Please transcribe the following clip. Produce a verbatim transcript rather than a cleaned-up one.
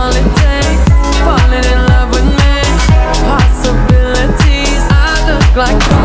all it takes. Falling in love with me, possibilities. I look like